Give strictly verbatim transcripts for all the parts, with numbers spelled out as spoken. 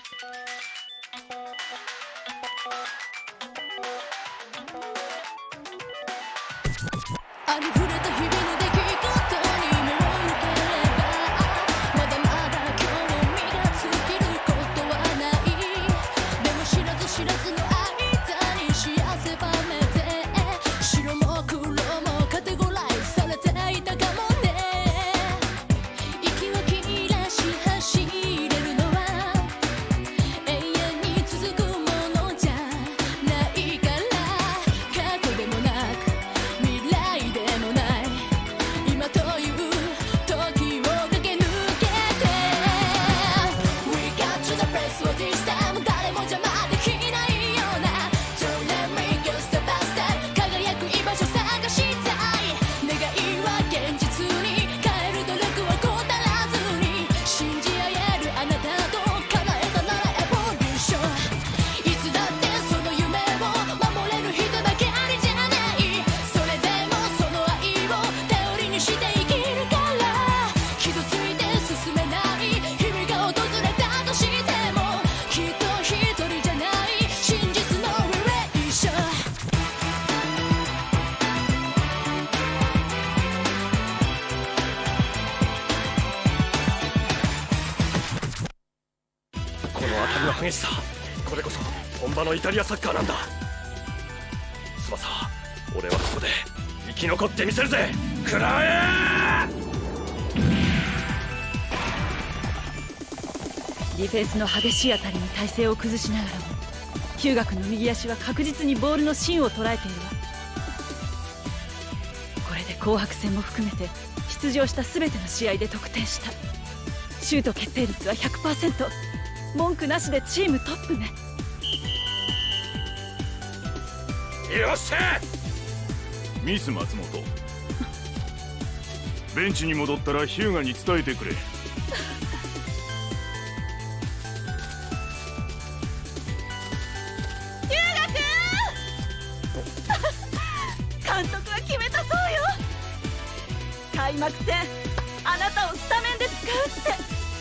ありふれた日々の出来事に目を向ければまだまだ興味が尽きることはない。でも知らず知らずの間に幸せばめて白も黒もカテゴライズされていたかもね。息を切らし走れるのは永遠に続くものじゃないから。過去でもなく未来でもない今という時を駆け抜けて We got to the place for this time 誰も邪魔できないような Don't let me go step by step 輝く居場所探したい。願いは現実に変える努力は怠らずに信じ合えるあなたと叶えたならエボリューション。いつだってその夢を守れる人ばかりじゃない。それでもその愛を頼りにして生きるから傷ついて進めない日々が訪れたとしてもきっと一人じゃない真実のリレーション。 この当たりの激しさ、これこそ本場のイタリアサッカーなんだ。翼、俺はここで生き残ってみせるぜ。食らえ！ ディフェンスの激しい当たりに体勢を崩しながらもヒューガ君の右足は確実にボールの芯を捉えているわ。これで紅白戦も含めて出場した全ての試合で得点した。シュート決定率は ひゃくパーセント、 文句なしでチームトップね。 よっしゃ！ ミス松本、ベンチに戻ったらヒューガに伝えてくれ。 ヒューガ君監督は決めたそうよ。開幕戦あなたをスタメンで使う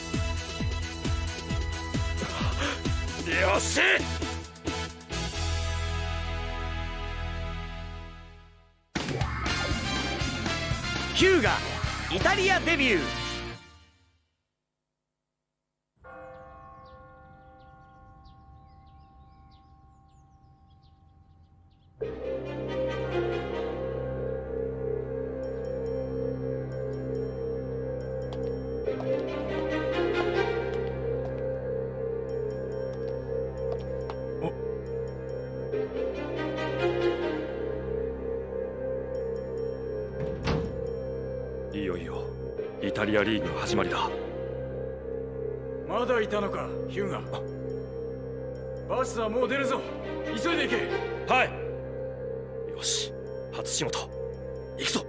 って。 よし！ ヒューガイタリアデビュー。 いよいよイタリアリーグの始まりだ。 まだいたのかヒューガ。バスはもう出るぞ、急いで行け。 はい。よし、初仕事行くぞ。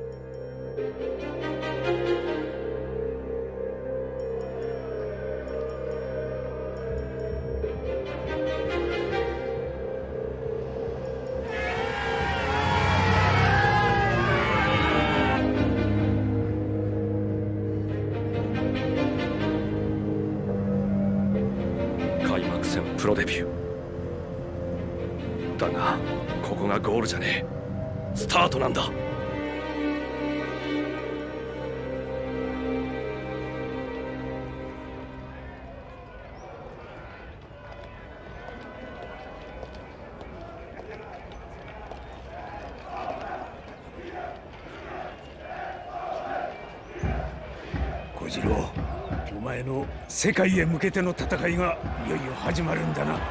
プロデビューだが、ここがゴールじゃねえ、スタートなんだ。 小次郎、お前の世界へ向けての戦いがいよいよ始まるんだな。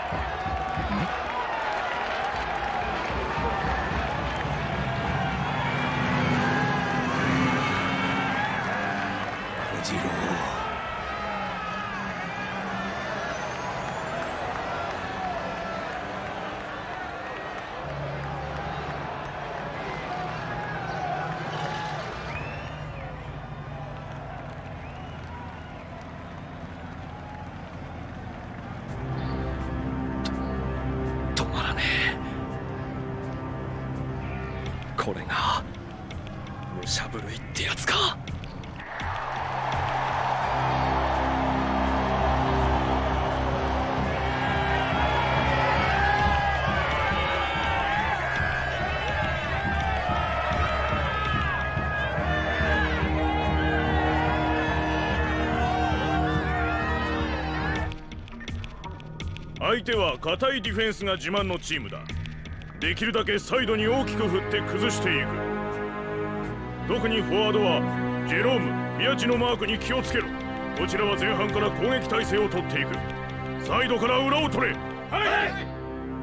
小次郎、 これが武者震いってやつか。 相手は堅いディフェンスが自慢のチームだ。できるだけサイドに大きく振って崩していく。特にフォワードはジェローム、ビアチのマークに気をつけろ。こちらは前半から攻撃態勢を取っていく。サイドから裏を取れ。はい。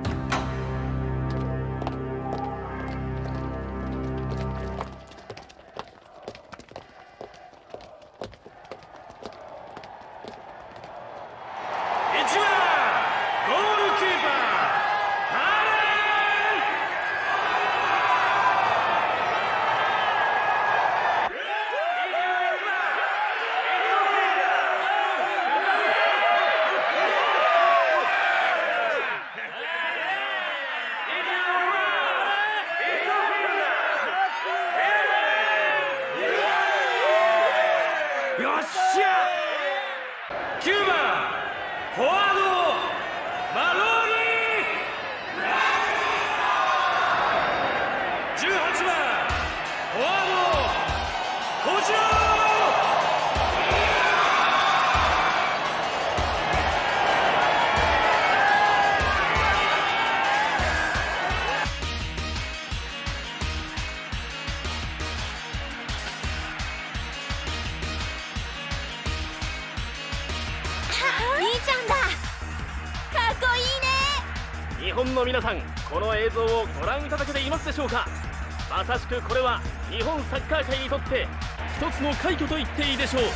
日本の皆さん、この映像をご覧いただけていますでしょうか。まさしくこれは日本サッカー界にとって一つの快挙と言っていいでしょう。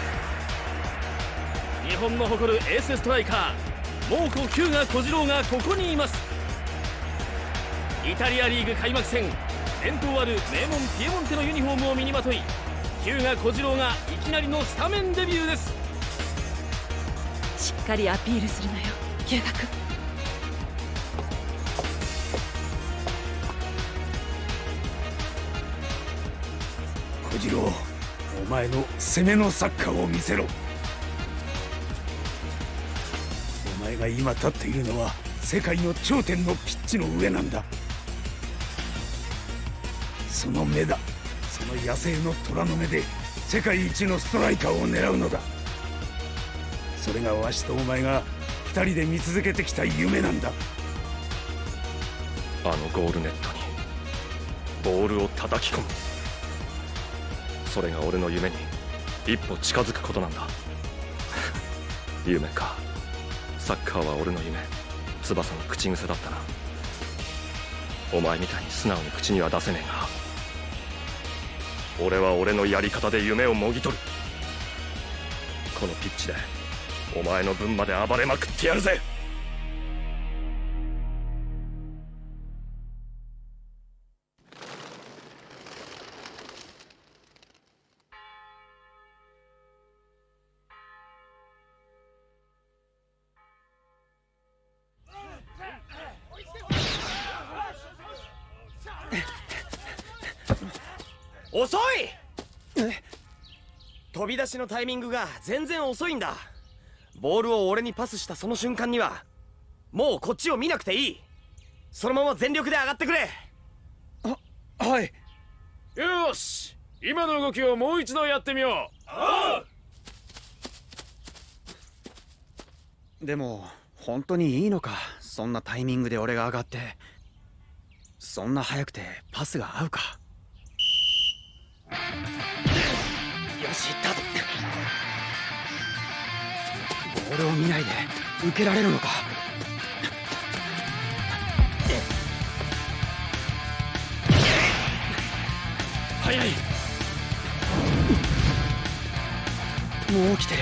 日本の誇るエースストライカー猛虎日向小次郎がここにいます。イタリアリーグ開幕戦、伝統ある名門ピエモンテのユニフォームを身にまとい、日向小次郎がいきなりのスタメンデビューです。 しっかりアピールするのよ、日向君。 小次郎、お前の攻めのサッカーを見せろ。お前が今立っているのは世界の頂点のピッチの上なんだ。その目だ、その野生の虎の目で世界一のストライカーを狙うのだ。それがわしとお前が二人で見続けてきた夢なんだ。 あのゴールネットにボールを叩き込む、それが俺の夢に一歩近づくことなんだ。夢か。サッカーは俺の夢、翼の口癖だったな。お前みたいに素直に口には出せねえが、俺は俺のやり方で夢をもぎ取る。このピッチでお前の分まで暴れまくってやるぜ。 遅い！飛び出しのタイミングが全然遅いんだ。ボールを俺にパスしたその瞬間にはもうこっちを見なくていい。そのまま全力で上がってくれ。 ははい。 よし、今の動きをもう一度やってみよう。でも本当にいいのか、そんなタイミングで俺が上がって。そんな速くてパスが合うか。よし、行った。ボールを見ないで受けられるのか。 速い。 もう来てる。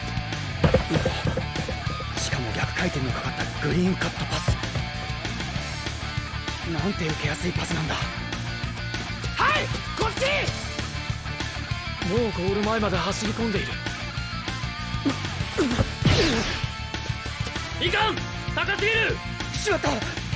しかも逆回転のかかったグリーンカットパス。なんて受けやすいパスなんだ。はい、こっち。 もうゴール前まで走り込んでいる。いかん、高すぎる。 しまった。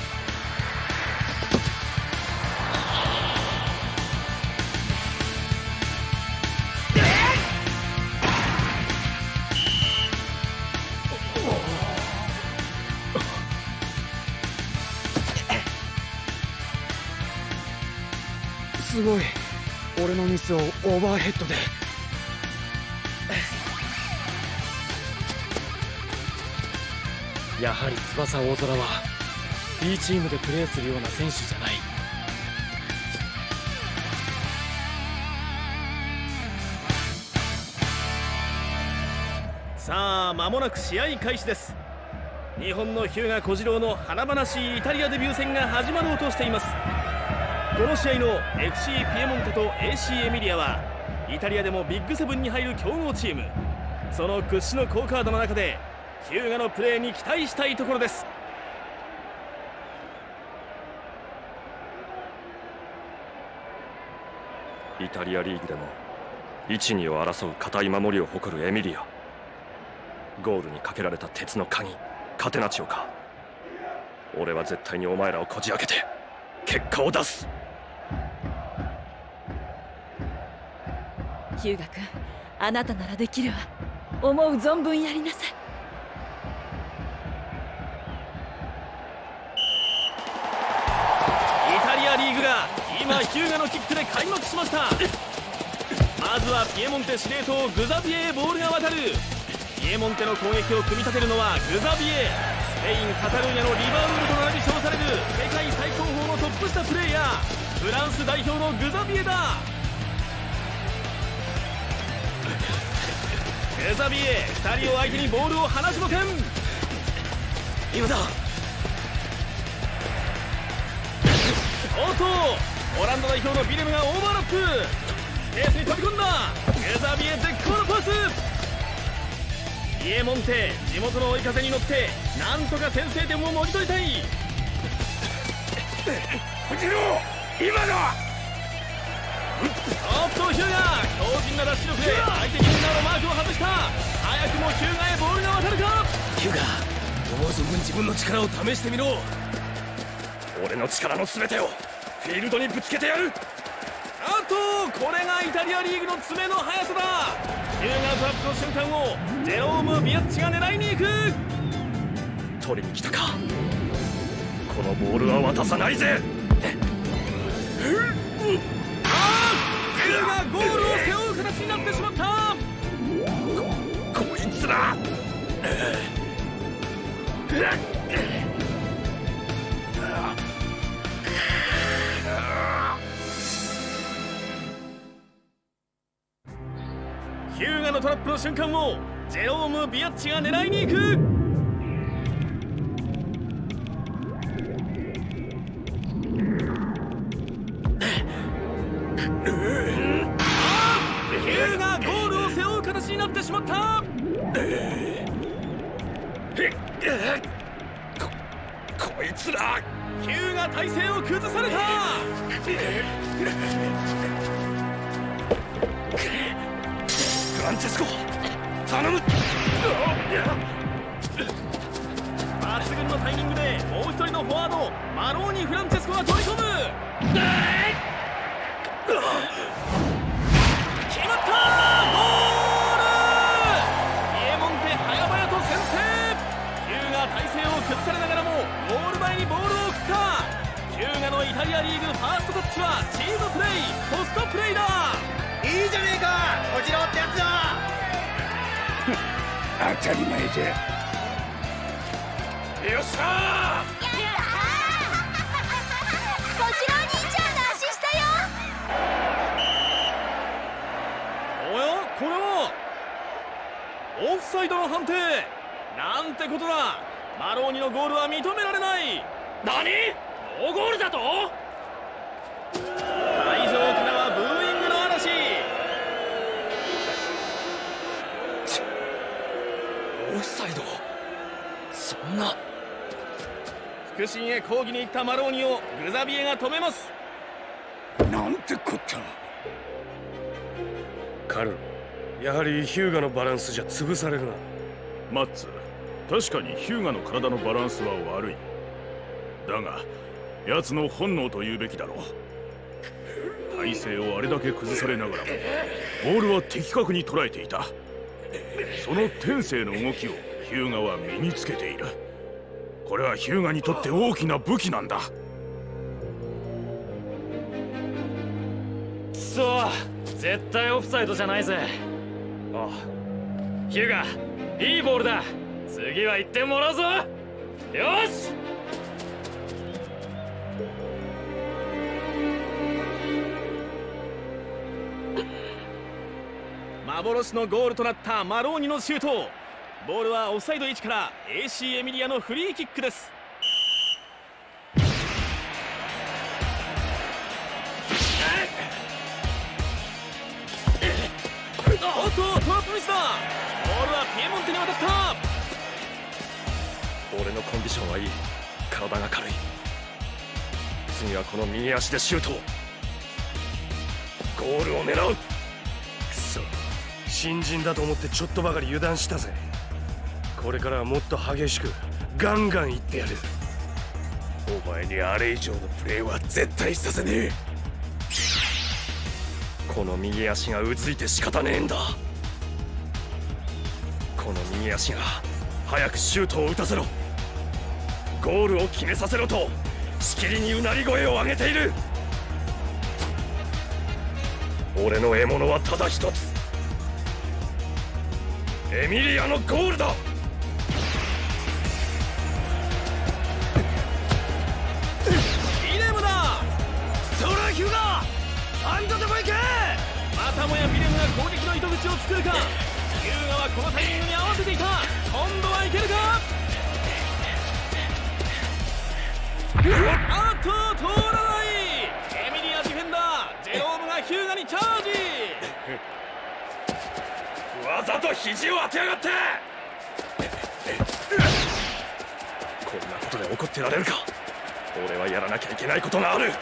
すごい、俺のミスをオーバーヘッドで。 やはり翼大空は B チームでプレーするような選手じゃない。 さあ間もなく試合開始です。日本の日向小次郎の華々しいイタリアデビュー戦が始まろうとしています。この試合の エフシー ピエモンテと エーシー エミリアはイタリアでもビッグセブンに入る強豪チーム。その屈指の好カードの中で日向のプレーに期待したいところです。 イタリアリーグでもいち、にを争う堅い守りを誇るエミリア。ゴールにかけられた鉄の鍵カテナチオか。俺は絶対にお前らをこじ開けて結果を出す。 日向君、あなたならできるわ。思う存分やりなさい。 イタリアリーグが今日向のキックで開幕しました。まずはピエモンテ司令塔グザビエへボールが渡る。ピエモンテの攻撃を組み立てるのはグザビエ。スペイン・カタルーニャのリバウンドと並び称される世界最高峰のトップ下プレーヤー、フランス代表のグザビエだ。グザビエ、ふたりを相手にボールを離しません。今だ。おっと、オランダ代表のビレムがオーバーラップ。スペースに飛び込んだ。グザビエ絶好のパス。ピエモンテ、地元の追い風に乗ってなんとか先制点をもぎ取りたい。 小次郎、今だ。 おっとヒューガ、強靭なダッシュ力で相手ディフェンダーのマークを外した。早くもヒューガへボールが渡るか。 ヒューガ、思う存分自分の力を試してみろ。 俺の力の全てをフィールドにぶつけてやる。 あとこれがイタリアリーグの爪の速さだ。ヒューガトラップの瞬間をジェローム・ビアッチが狙いに行く。 取りに来たか。このボールは渡さないぜ。 ヒューガゴールを背負う形になってしまった。 ここいつらヒューガのトラップの瞬間をジェローム・ビアッチが狙いに行く。ヒューガゴールを背負う形になってしまった。 ここいつらヒューガ体勢を崩された。 フランチェスコ頼む。 抜群のタイミングでもう一人のフォワードマローニ・フランチェスコが飛び込む。決まった。ゴール。ピエモンテ早々と先制。ヒューガ体勢を崩されながらもゴール前にボールを送った。ヒューガのイタリアリーグファーストタッチはチームプレイ、ポストプレイだ。 いいじゃねえか、小次郎ってやつは。 当たり前じゃ。 よっしゃ小次郎兄ちゃんのアシストよ。 おや、これはオフサイドの判定なんてことだ。マローニのゴールは認められない。 何？ノーゴールだと？ 会場からはブーイングの嵐。 オフサイド？そんな。 腹心へ抗議に行ったマローニをグザビエが止めます。 なんてこった。 カルロ、やはりヒューガのバランスじゃ潰されるな。マッツ、確かにヒューガの体のバランスは悪い。だが奴の本能と言うべきだろう。体勢をあれだけ崩されながらもボールは的確に捉えていた。その天性の動きをヒューガは身につけている。これはヒューガにとって大きな武器なんだ。 くそ、絶対オフサイドじゃないぜ。ああ、ヒューガ、いいボールだ。次はいってもらうぞ。 よし。幻のゴールとなったマローニのシュート。ボールはオフサイド位置から エーシー エミリアのフリーキックです。おっと、トラップミスだ。ボールはピエモンテに渡った。 俺のコンディションはいい。体が軽い。次はこの右足でシュートを。ゴールを狙う。くそ、新人だと思ってちょっとばかり油断したぜ。これからはもっと激しくガンガンいってやる。 お前にあれ以上のプレーは絶対させねえ。 この右足がうついて仕方ねえんだ。この右足が早くシュートを打たせろ、ゴールを決めさせろとしきりにうなり声を上げている。俺の獲物はただ一つ、エミリアのゴールだ。 イレムだ。 そらヒュガー、あんたとこ行け。 またもやビレムが攻撃の糸口を作るか。ヒューガはこのタイミングに合わせていた。今度はいけるか。あっと、通らない。エミリアディフェンダージェロームがヒューガにチャージ。 わざと肘を当てやがって。こんなことで怒ってられるか。俺はやらなきゃいけないことがある。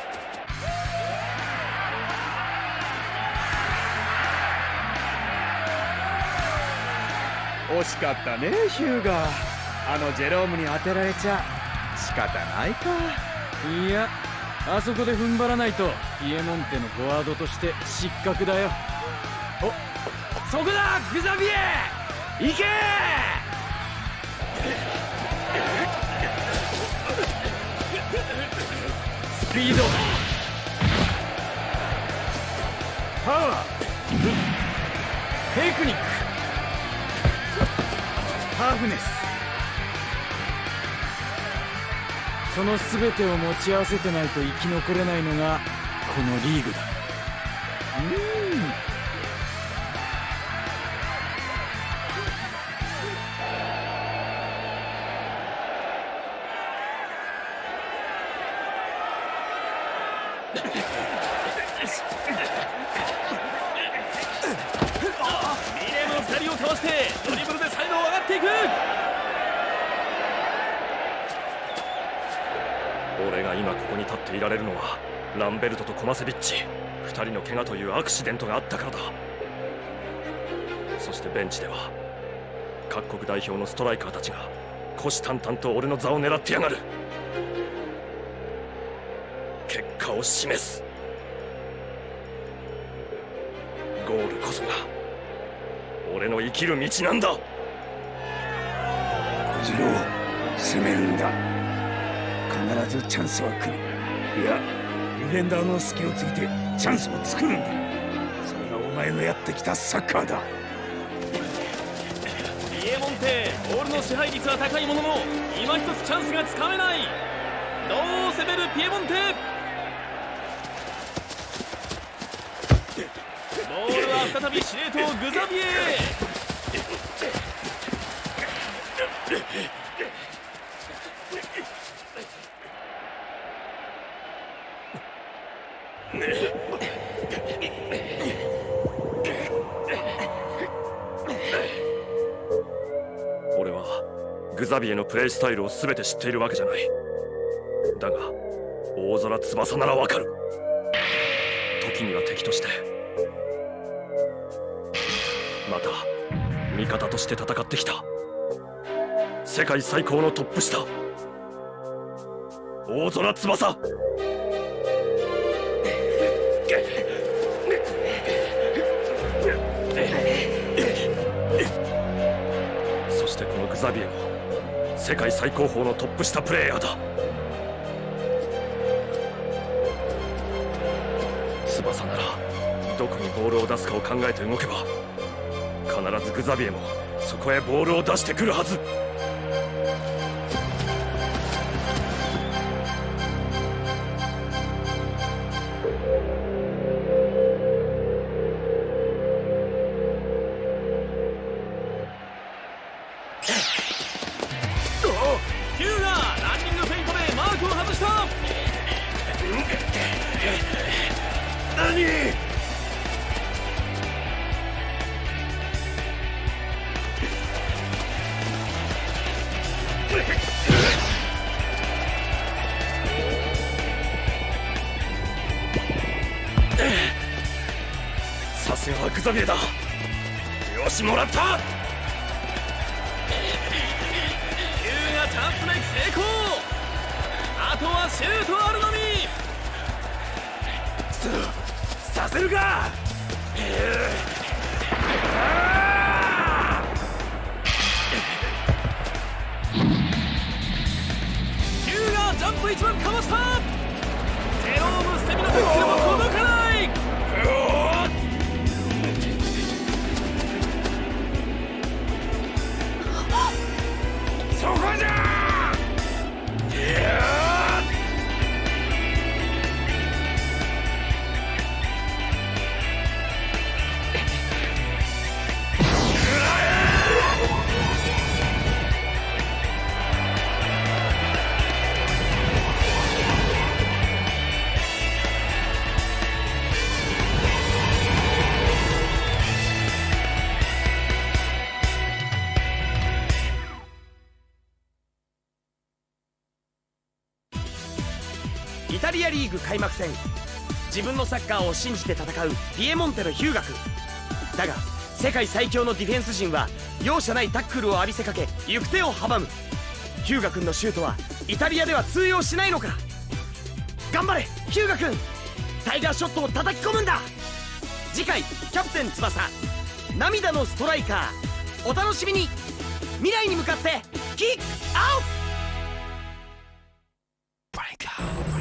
惜しかったねヒューガ。あのジェロームに当てられちゃ仕方ないか。 いや、あそこで踏ん張らないとピエモンテのフォワードとして失格だよ。 お、そこだグザビエ、行け。 スピード、 パワー、テクニック、ハーフネス、 その全てを持ち合わせてないと生き残れないのがこのリーグだ。 うんリレーのふたりをかわしてドリブルでサイドを上がっていく。 俺が今ここに立っていられるのはランベルトとコマセビッチふたりの怪我というアクシデントがあったからだ。そしてベンチでは各国代表のストライカーたちが虎視眈々と俺の座を狙ってやがる。結果を示す。ゴールこそが俺の生きる道なんだ。 小次郎、攻めるんだ。必ずチャンスは来る。いや、ディフェンダーの隙をついてチャンスを作るんだ。それがお前のやってきたサッカーだ。 ピエモンテ、ボールの支配率は高いものの今一つチャンスがつかめない。どう攻めるピエモンテ。ボールは再び司令塔グザビエ。 俺はグザビエのプレースタイルを全て知っているわけじゃない。だが大空翼ならわかる。時には敵として、また味方として戦ってきた世界最高のトップ下大空翼。そしてこのグザビエも世界最高峰のトップ下プレーヤーだ。翼ならどこにボールを出すかを考えて動けば必ずグザビエもそこへボールを出してくるはず。 ヒューがランニングフェイントでマークを外した。 何？さすがはグザビエだ。よし、もらった。 ヒューがチャンスメイク成功。あとはシュートあるのみ。 させるか。 ヒューがジャンプ一番かわした。ジェローム捨て身のタックルも届かない。 そこじゃ。 イタリアリーグ開幕戦、自分のサッカーを信じて戦うピエモンテのヒューガ君だが、世界最強のディフェンス陣は容赦ないタックルを浴びせかけ行く手を阻む。ヒューガ君のシュートはイタリアでは通用しないのか。頑張れヒューガ君、タイガーショットを叩き込むんだ。次回キャプテン翼涙のストライカー、お楽しみに。未来に向かってキックアウト。